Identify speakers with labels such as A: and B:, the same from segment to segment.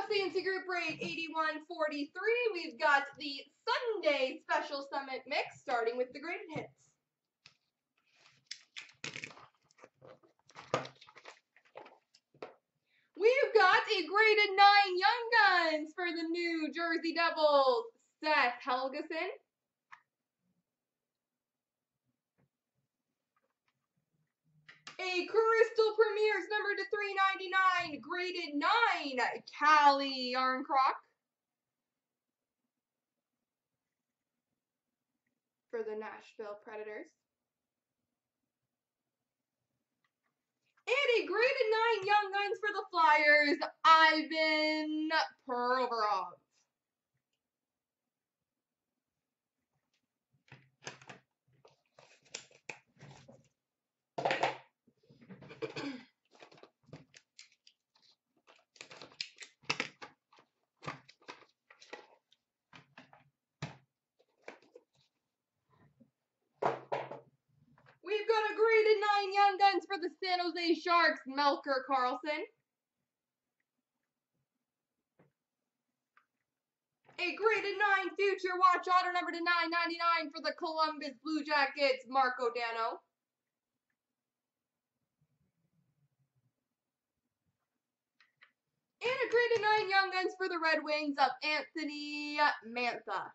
A: CNC Group Break 8143. We've got the Sunday Special Summit Mix, starting with the graded hits. We've got a graded 9 Young Guns for the New Jersey Devils, Seth Helgeson. A Crystal Premiers number to 399, graded 9, Callie Yarncroc. For the Nashville Predators. And a graded 9 Young Guns for the Flyers, Ivan Provorov. We've got a graded 9 Young Guns for the San Jose Sharks, Melker Karlsson. A graded 9 Future Watch Auto number to 999 for the Columbus Blue Jackets, Marco Dano. And a graded 9 Young Guns for the Red Wings of Anthony Mantha.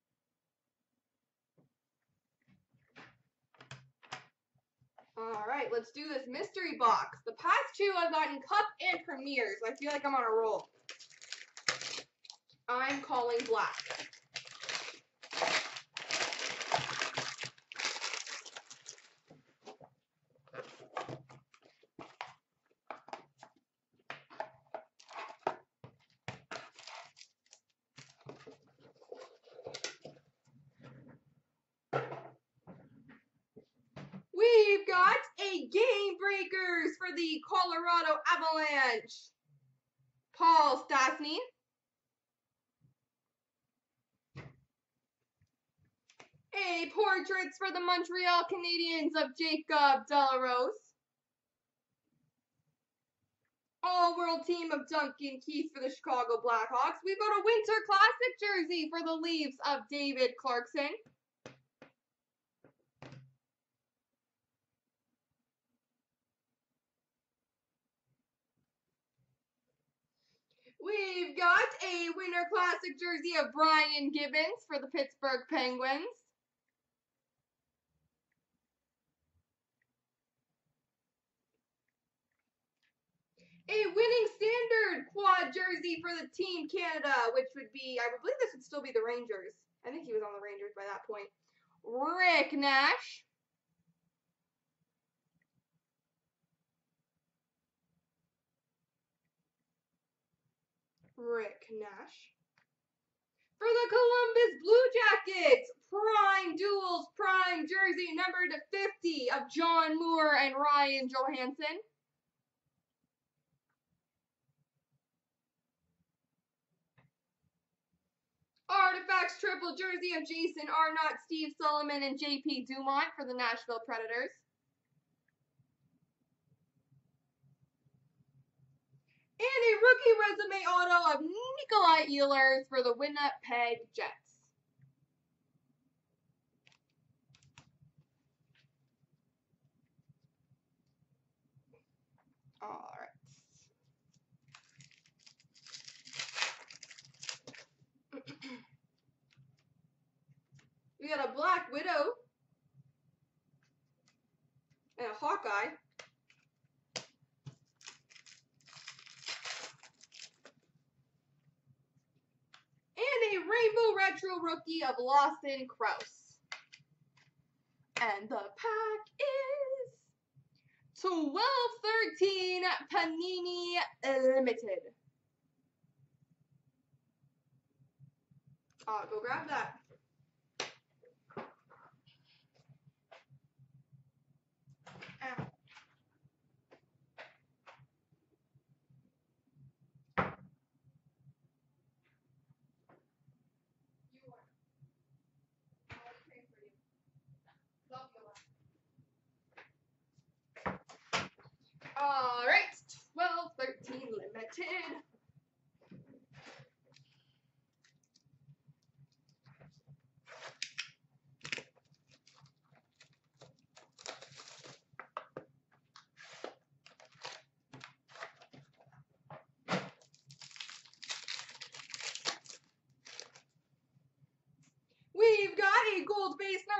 A: All right, let's do this mystery box. The past two I've gotten Cup and Premiers. I feel like I'm on a roll. I'm calling black. We've got a Game Breakers for the Colorado Avalanche, Paul Stastny. A Portraits for the Montreal Canadiens of Jacob Delarose. All-World Team of Duncan Keith for the Chicago Blackhawks. We've got a Winter Classic jersey for the Leafs of David Clarkson. We've got a Winter Classic jersey of Brian Gibbons for the Pittsburgh Penguins. A Winning Standard quad jersey for the Team Canada, which would be, I believe this would still be the Rangers. I think he was on the Rangers by that point. Rick Nash. Rick Nash. For the Columbus Blue Jackets, Prime Duels Prime jersey number to 50 of John Moore and Ryan Johansson. Artifacts triple jersey of Jason Arnott, Steve Sullivan, and JP Dumont for the Nashville Predators. And a rookie resume auto of Nikolai Ehlers for the Winnipeg Jets. All right. We got a Black Widow and a Hawkeye. And a Rainbow Retro rookie of Lawson Crouse. And the pack is 12/13 Panini Limited. Go grab that. All right, 12/13 Limited.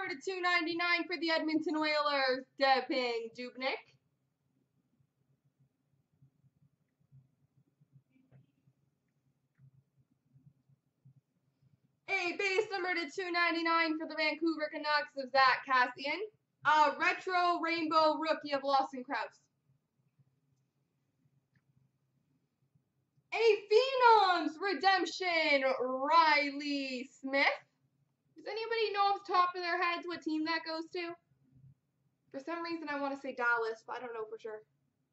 A: number to 299 for the Edmonton Oilers, Devin Dubnyk. A base number to 299 for the Vancouver Canucks of Zach Kassian. A retro rainbow rookie of Lawson Krause. A Phenoms redemption, Riley Smith. Does anybody know off the top of their heads what team that goes to? For some reason I want to say Dallas, but I don't know for sure.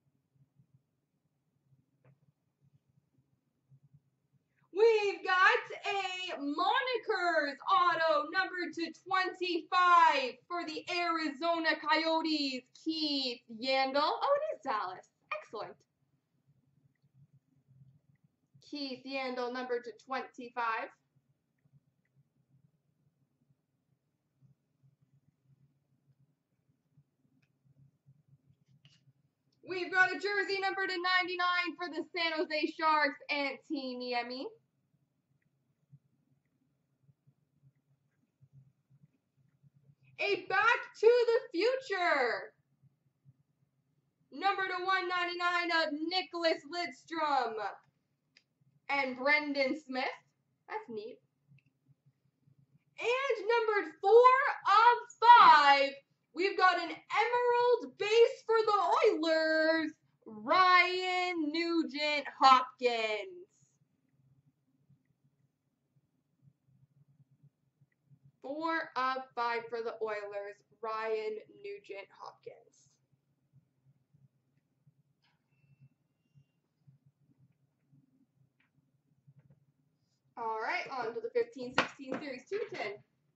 A: We've got a Monikers auto number to 25 for the Arizona Coyotes, Keith Yandel. Oh, it is Dallas. Excellent. Keith Yandel number to 25. We've got a jersey number to 99 for the San Jose Sharks, Antti Niemi. A Back to the Future number to 199 of Nicholas Lidstrom and Brendan Smith. That's neat. And numbered 4 of 5, we've got an Emerald base for the Oilers, Ryan Nugent-Hopkins. Four of 5 for the Oilers, Ryan Nugent-Hopkins. All right, on to the 15-16 Series 210.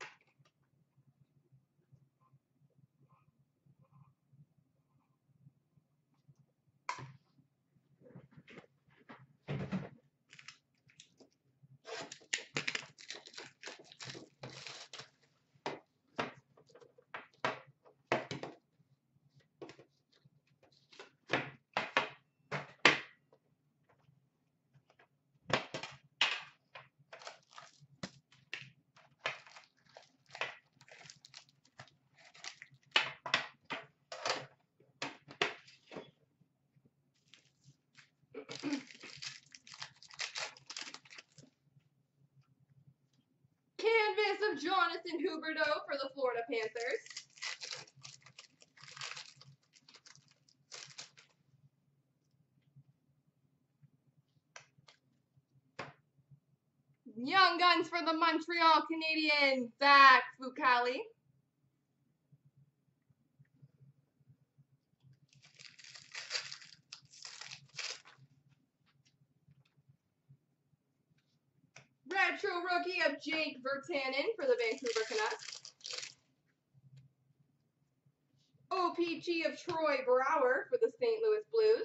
A: Canvas of Jonathan Huberdeau for the Florida Panthers. Young Guns for the Montreal Canadiens, Zach Fucale. Retro rookie of Jake Virtanen for the Vancouver Canucks. OPG of Troy Brouwer for the St. Louis Blues.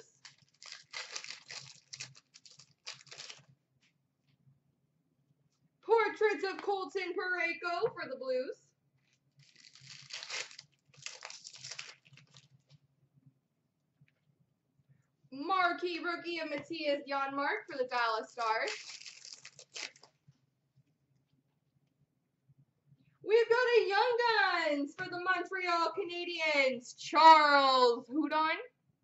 A: Portraits of Colton Parayko for the Blues. Marquee rookie of Matthias Janmark for the Dallas Stars. We've got a Young Guns for the Montreal Canadiens, Charles Hudon.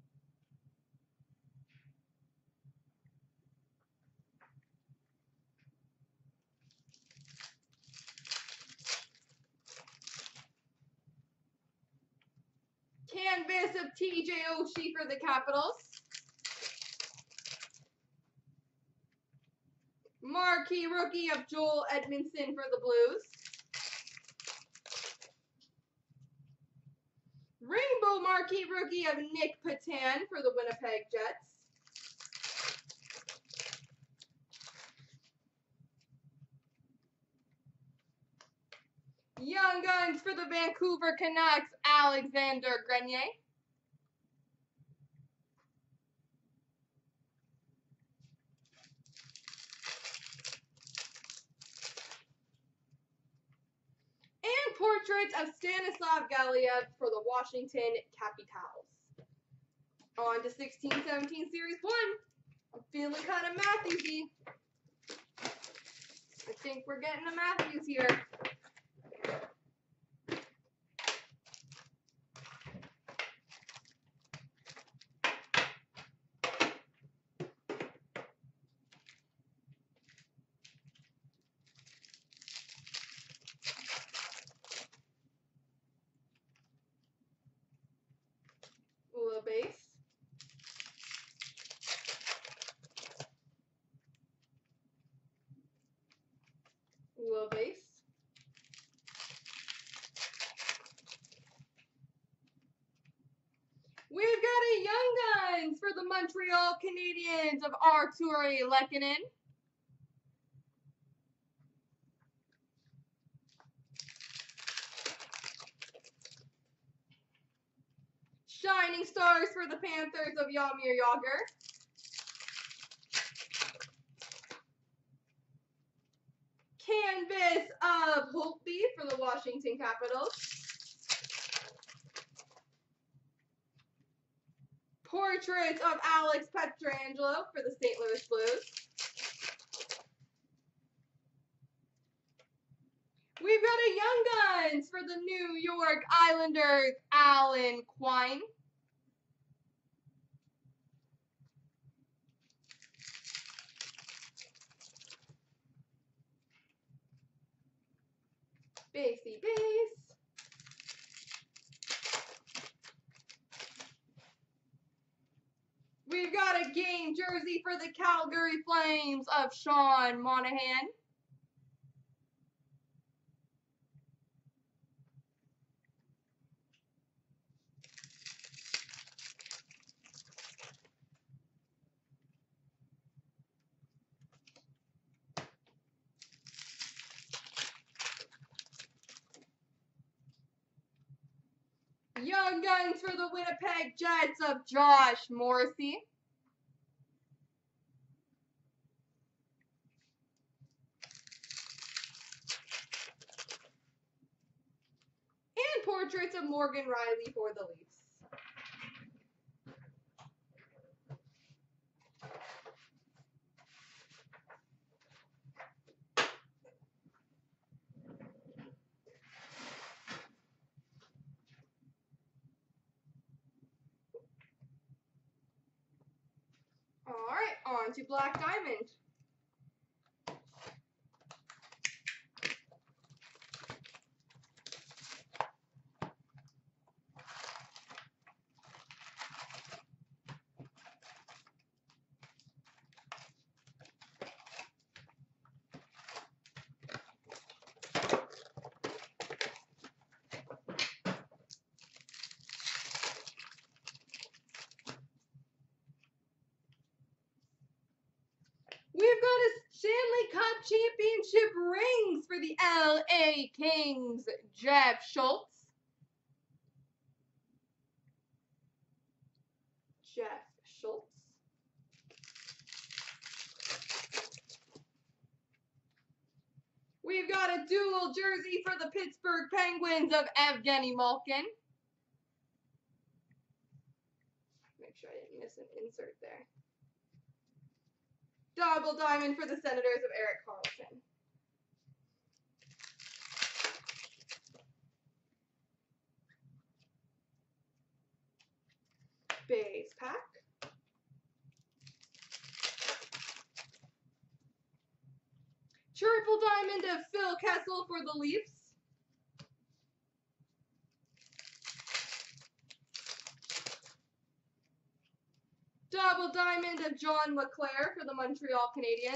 A: Canvas of TJ Oshie for the Capitals. Marquee rookie of Joel Edmondson for the Blues. Rainbow marquee rookie of Nick Patan for the Winnipeg Jets. Young Guns for the Vancouver Canucks, Alexander Grenier. And portraits of Stanislav Galiev for the Washington Capitals. On to 16-17 Series 1. I'm feeling kind of Matthews-y. I think we're getting a Matthews here. Montreal Canadiens of Artturi Lehkonen. Shining Stars for the Panthers of Jaromir Jagr. Canvas of Holtby for the Washington Capitals. Portraits of Alex Pietrangelo for the St. Louis Blues. We've got a Young Guns for the New York Islanders, Alan Quine. Basey base. We've got a game jersey for the Calgary Flames of Sean Monahan. Young Guns for the Winnipeg Jets of Josh Morrissey. And portraits of Morgan Riley for the Leafs. All right, on to Black Diamond. We've got a Stanley Cup Championship rings for the LA Kings, Jeff Schultz. We've got a dual jersey for the Pittsburgh Penguins of Evgeny Malkin. Make sure I didn't miss an insert there. Double diamond for the Senators of Erik Karlsson. Base pack. Triple diamond of Phil Kessel for the Leafs. Double diamond of John LeClair for the Montreal Canadiens.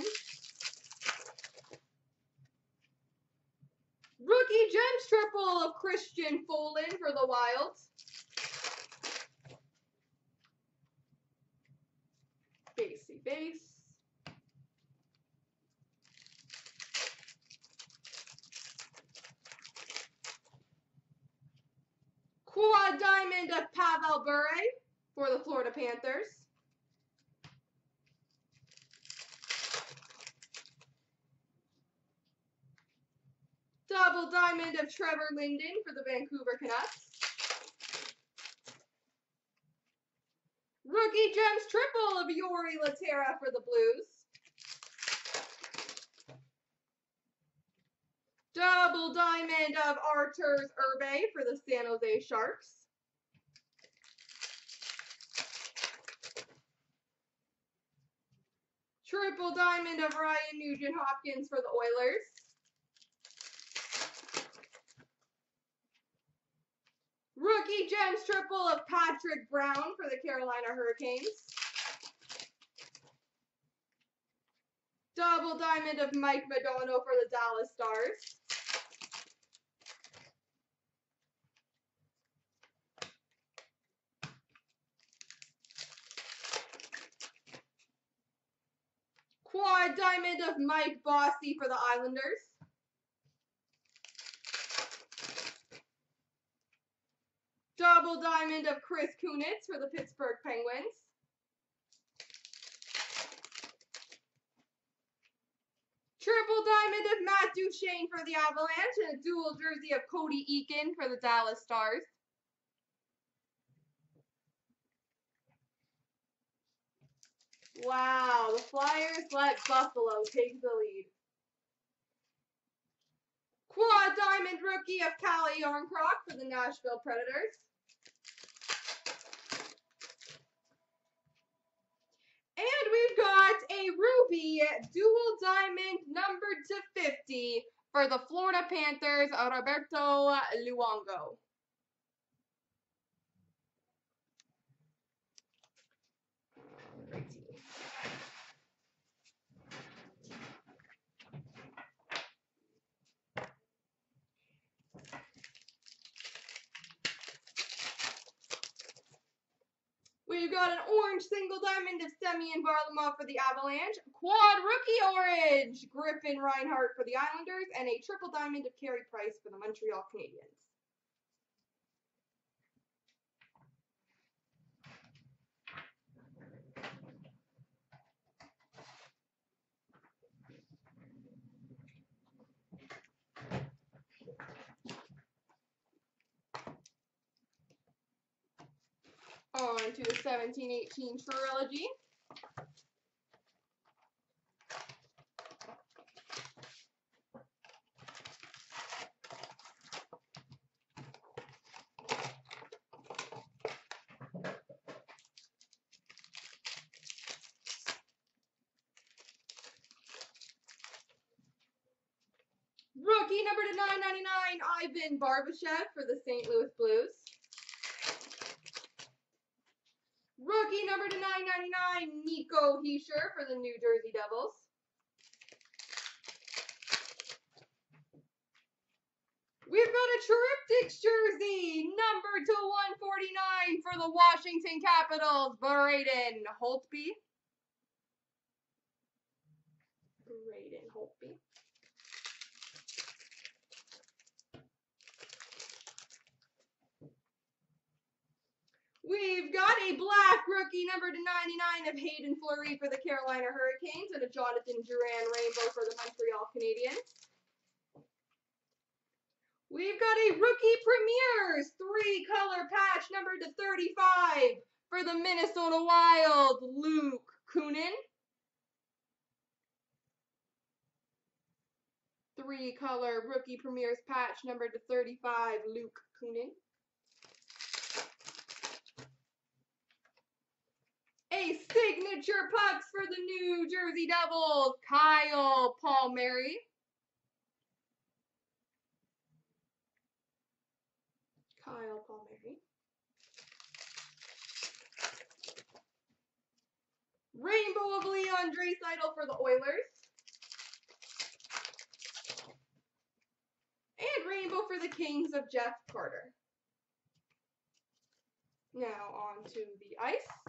A: Rookie Gems triple of Christian Folin for the Wild. Basey base. Quad diamond of Pavel Bure for the Florida Panthers. Double diamond of Trevor Linden for the Vancouver Canucks. Rookie Gems triple of Jori Lehtera for the Blues. Double diamond of Arturs Irbe for the San Jose Sharks. Triple diamond of Ryan Nugent-Hopkins for the Oilers. Rookie Gems triple of Patrick Brown for the Carolina Hurricanes. Double diamond of Mike Modano for the Dallas Stars. Quad diamond of Mike Bossy for the Islanders. Double diamond of Chris Kunitz for the Pittsburgh Penguins. Triple diamond of Matt Duchene for the Avalanche and a dual jersey of Cody Eakin for the Dallas Stars. Wow, the Flyers let Buffalo take the lead. Quad diamond rookie of Calle Jarnkrok for the Nashville Predators. And we've got a ruby dual diamond numbered to 50 for the Florida Panthers, Roberto Luongo. We've got an orange single diamond of Semyon Varlamov for the Avalanche, quad rookie orange Griffin Reinhart for the Islanders, and a triple diamond of Carey Price for the Montreal Canadiens. On to the 17-18 trilogy. Rookie number to 999, Ivan Barbashev for the St. Louis Blues. Rookie number to 999, Nico Hischier for the New Jersey Devils. We've got a Triptychs jersey, number to 149 for the Washington Capitals, Braden Holtby. We've got a black rookie number to 99 of Hayden Fleury for the Carolina Hurricanes and a Jonathan Drouin rainbow for the Montreal Canadiens. We've got a rookie premieres 3-color patch number to 35 for the Minnesota Wild, Luke Kunin. 3-color rookie premieres patch number to 35, Luke Kunin. A signature pucks for the New Jersey Devils, Kyle Palmieri. Rainbow of Leon Draisaitl for the Oilers. And rainbow for the Kings of Jeff Carter. Now on to the ice.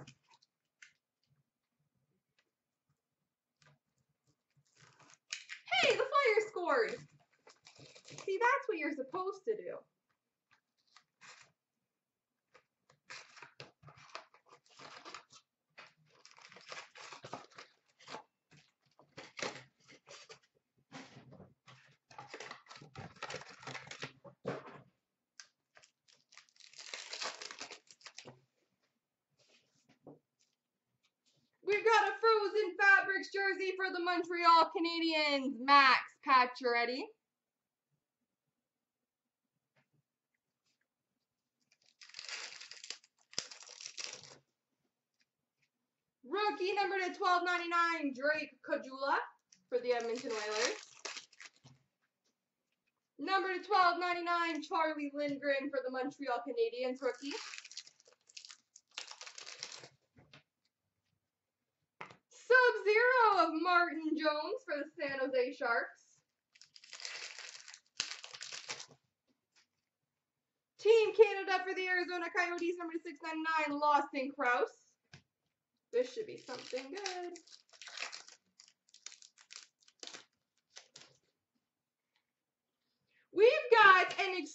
A: Hey, the Flyers scored! See, that's what you're supposed to do. We've got a Frozen Fabrics jersey for the Montreal Canadiens, Max Pacioretty. Rookie number to 1299, Drake Caggiula for the Edmonton Oilers. Number to 1299, Charlie Lindgren for the Montreal Canadiens rookie. Sub-Zero of Martin Jones for the San Jose Sharks. Team Canada for the Arizona Coyotes, number 699, Lawson Crouse. This should be something good.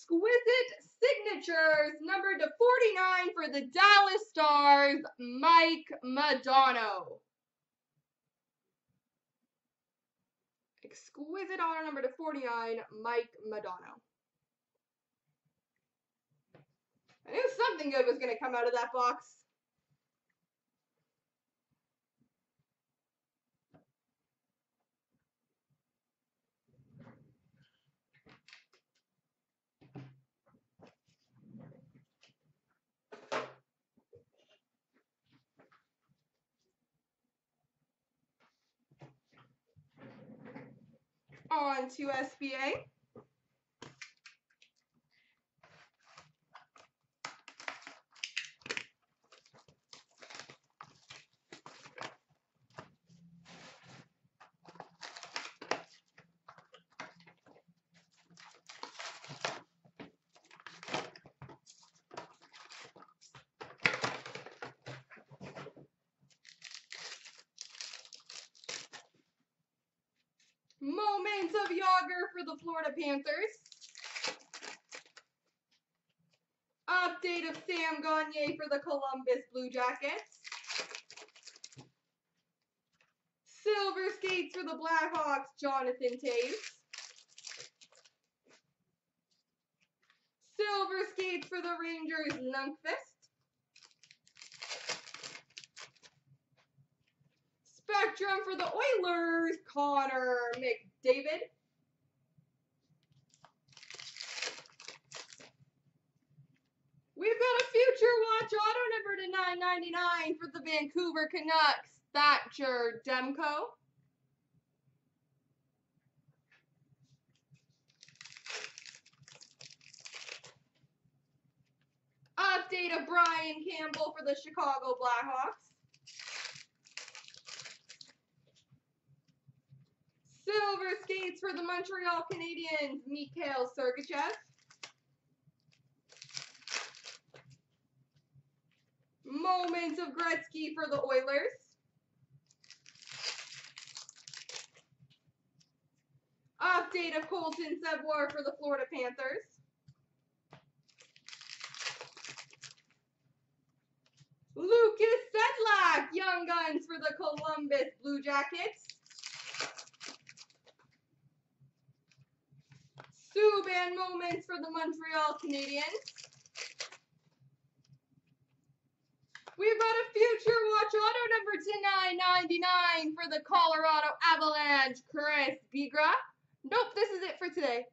A: exquisite signatures, number to 49 for the Dallas Stars, Mike Modano. Exquisite auto number to 49, Mike Modano. I knew something good was going to come out of that box. On to SBA. Moments of Yager for the Florida Panthers. Update of Sam Gagner for the Columbus Blue Jackets. Silver Skates for the Blackhawks, Jonathan Toews. Silver Skates for the Rangers, Lundqvist. Spectrum for the Oilers, Connor McDavid. We've got a Future Watch auto number to 999 for the Vancouver Canucks, Thatcher Demko. Update of Brian Campbell for the Chicago Blackhawks. Silver Skates for the Montreal Canadiens, Mikhail Sergachev. Moments of Gretzky for the Oilers. Update of Colton Savoie for the Florida Panthers. Lucas Sedlak, Young Guns for the Columbus Blue Jackets. Subban Moments for the Montreal Canadiens. We've got a Future Watch auto number to 999 for the Colorado Avalanche, Chris Bigras. Nope, this is it for today.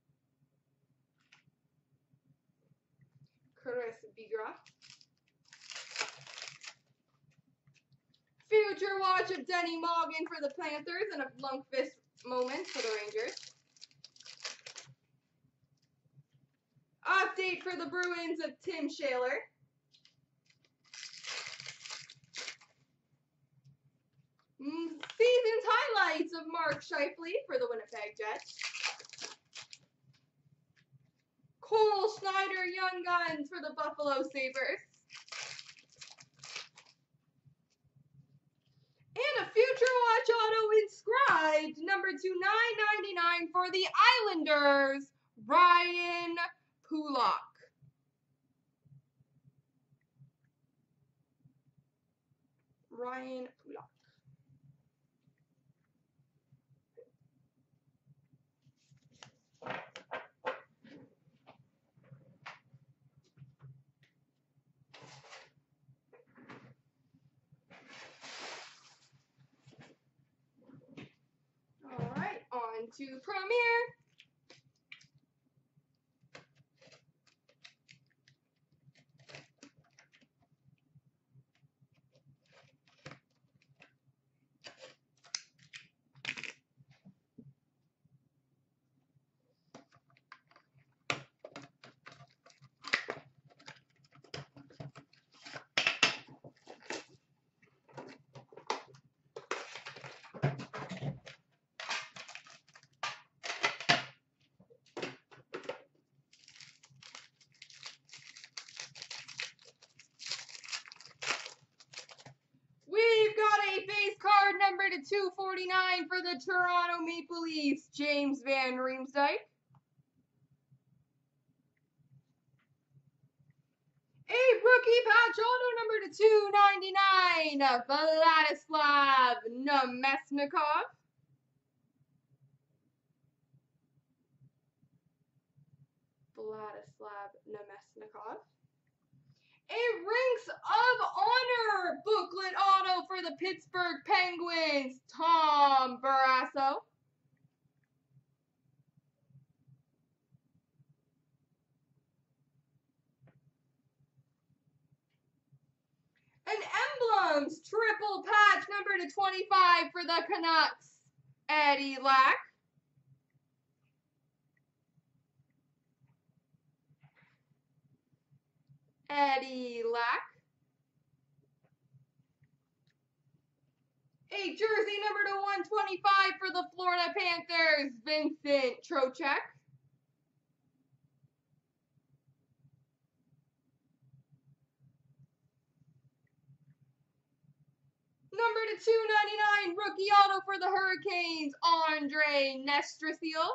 A: Chris Bigras. Future Watch of Denny Morgan for the Panthers and a Lundqvist Moments for the Rangers. Update for the Bruins of Tim Schaller. Season's highlights of Mark Scheifele for the Winnipeg Jets. Cole Schneider Young Guns for the Buffalo Sabres. And a Future Watch auto inscribed number to 999 for the Islanders, Ryan Pulock. Ryan Pulock. All right, on to Premier. Number to 249 for the Toronto Maple Leafs, James Van Riemsdyk. A rookie patch auto number to 299, Vladislav Namestnikov. Vladislav Namestnikov. A Rinks of Honor booklet auto for the Pittsburgh Penguins, Tom Barrasso. An Emblems triple patch number to 25 for the Canucks, Eddie Lack. Eddie Lack. A jersey number to 125 for the Florida Panthers, Vincent Trocheck. Number to 299, rookie auto for the Hurricanes, Andre Nestrasil.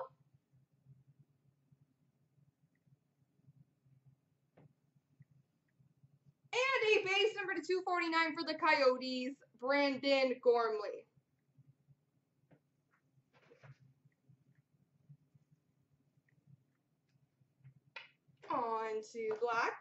A: And a base number to 249 for the Coyotes, Brandon Gormley. On to black.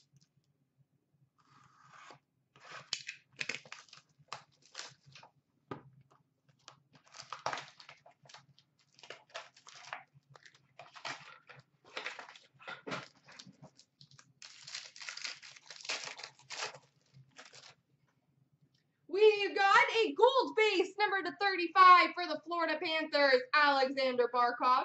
A: We've got a gold base number to 35 for the Florida Panthers, Alexander Barkov.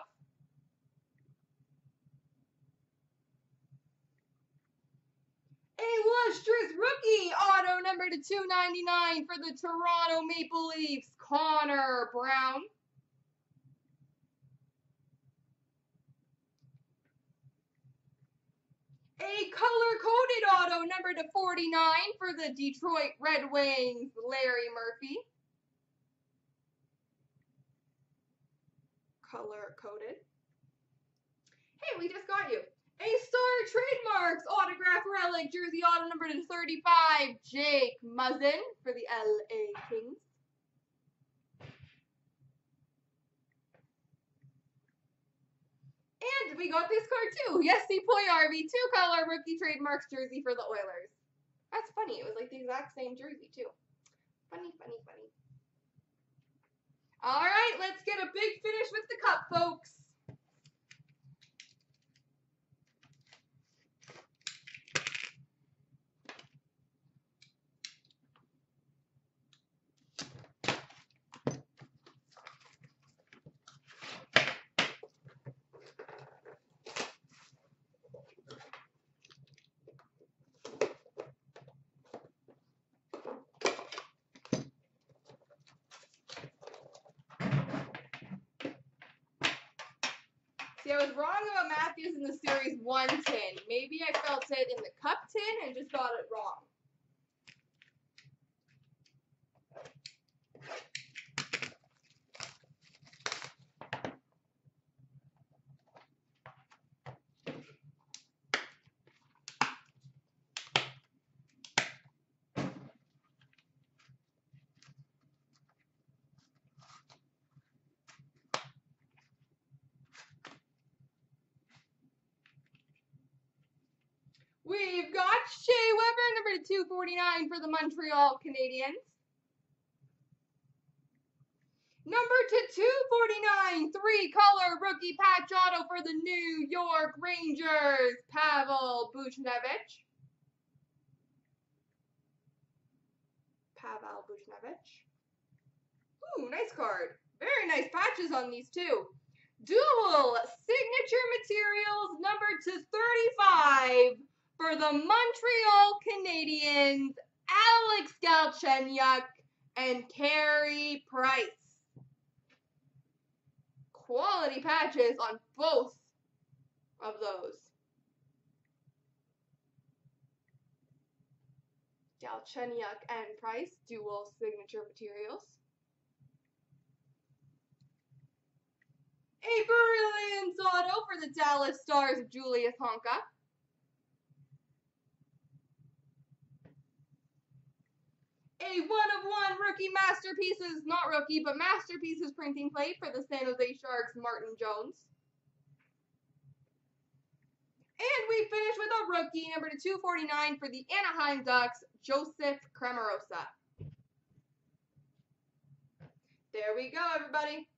A: A lustrous rookie auto number to 299 for the Toronto Maple Leafs, Connor Brown. A color-coded auto number to 49 for the Detroit Red Wings, Larry Murphy. Color-coded. Hey, we just got you. A Star Trademarks autograph relic jersey auto number to 35, Jake Muzzin for the LA Kings. And we got this card too. Jesse Puljujarvi, 2-color rookie trademarks jersey for the Oilers. That's funny. It was like the exact same jersey too. Funny, funny, funny. All right, let's get a big finish with the cup, folks. See, I was wrong about Matthews in the Series 1 tin. Maybe I felt it in the Cup tin and just got it wrong. We've got Shea Weber, number 249 for the Montreal Canadiens. Number to 249, 3-color rookie patch auto for the New York Rangers, Pavel Buchnevich. Ooh, nice card. Very nice patches on these too. Dual signature materials, number to 35 for the Montreal Canadiens, Alex Galchenyuk and Carey Price. Quality patches on both of those. Galchenyuk and Price, dual signature materials. A brilliance auto for the Dallas Stars, Julius Honka. A 1/1 rookie masterpieces, not rookie, but masterpieces printing plate for the San Jose Sharks, Martin Jones. And we finish with a rookie, number 249 for the Anaheim Ducks, Joseph Cramarosa. There we go, everybody.